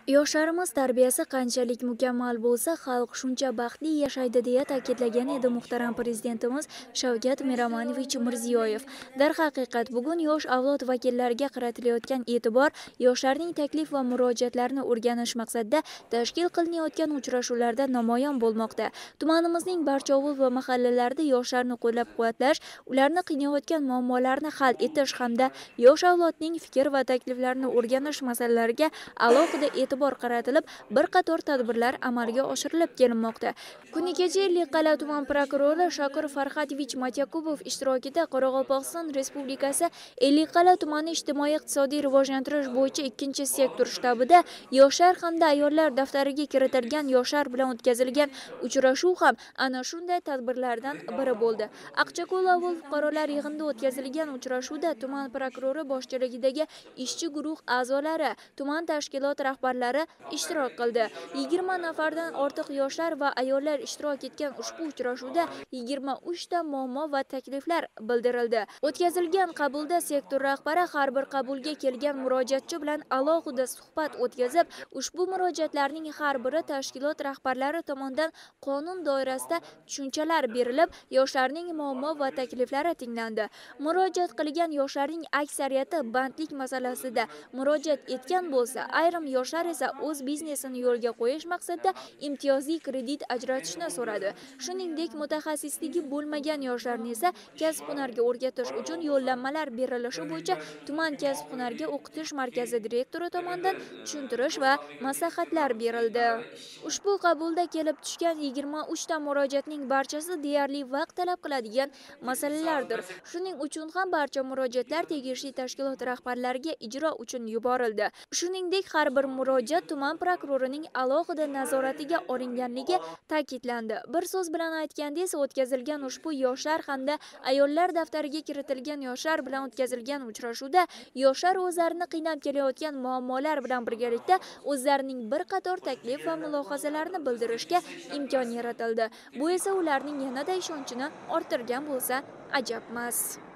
Yoshlarimiz tarbiyasi qanchalik mukammal bo'lsa, xalq shuncha baxtli yashaydi deya ta'kidlagan edi muhtaram prezidentimiz Shavkat Miromonovich Mirziyoyev. Darhaqiqat, bugun yosh avlod vakillariga qaratilayotgan e'tibor yoshlarning taklif va murojaatlarini o'rganish maqsadida tashkil qilinayotgan uchrashuvlarda namoyon bo'lmoqda. Tumanimizning barcha ovul va mahallalarida yoshlarni qo'llab-quvvatlash, ularni qiynayotgan muammolarni hal etish hamda yosh avlodning fikr va takliflarini o'rganish masalalariga alohida e'tibor qaratilib, bir qator tadbirlar amalga oshirilib kelinmoqda. Kuni kecha Ellikqal'a tuman prokurori Shakur Farhatovich Matyakubov ishtirokida Qoraqalpog'iston Respublikasi Ellikqal'a tumani ijtimoiy-iqtisodiy rivojlantirish bo'yicha ikkinchi sektor shtabida yoshlar hamda ayollar daftariga kiritilgan yoshlar bilan o'tkazilgan uchrashuv ham ana shunday tadbirlardan biri bo'ldi. Aqchako'l avul fuqarolar yig'inida o'tkazilgan uchrashuvda tuman prokurori boshchiligidagi ishchi guruh a'zolari, tuman tashkilot rahbarlari ishtirok qildi. 20 nafardan ortiq yoshlar va ayollar ishtirok etgan ushbu uchrashuvda 23 ta muammo va takliflar bildirildi. O'tkazilgan qabulda sektor rahbari har bir qabulga kelgan murojaatchi bilan alohida suhbat o'tkazib, ushbu murojaatlarning har biri tashkilot rahbarlari tomonidan qonun doirasida tushunchalar berilib, yoshlarning muammo va takliflari tinglandi. Murojaat qilgan yoshlarning aksariyati bandlik masalasida murojaat etgan bo'lsa, ayrim yoshlar esa o'z biznesini yo'lga qo'yish maqsadida imtiyozli kredit ajratishni so'radi. Shuningdek, mutaxassisligi bo'lmagan yoshlarni esa kasb-hunarga o'rgatish uchun yo'llanmalar berilishi bo'yicha tuman kasb-hunarga o'qitish markazi direktori tomonidan tushuntirish va maslahatlar berildi. Ushbu qabulda kelib tushgan 23 ta murojaatning barchasi deyarli vaqt talab qiladigan masalalardir. Shuning uchun ham barcha murojaatlar tegishli tashkilot rahbarlariga ijro uchun yuborildi. Shuningdek, har bir murojaat tuman prokurorining alohida nazoratiga olinganligi ta'kidlandi. Bir so'z bilan aytganda esa o'tkazilgan ushbu yoshlar hamda ayollar daftariga kiritilgan yoshlar bilan o'tkazilgan uchrashuvda yoshlar o'zlarini qiynab kelayotgan muammolar bilan birgalikda o'zlarining bir qator taklif va mulohazalarini bildirishga imkon yaratildi. Bu esa ularning yanada ishonchini orttirgan bo'lsa ajabmas.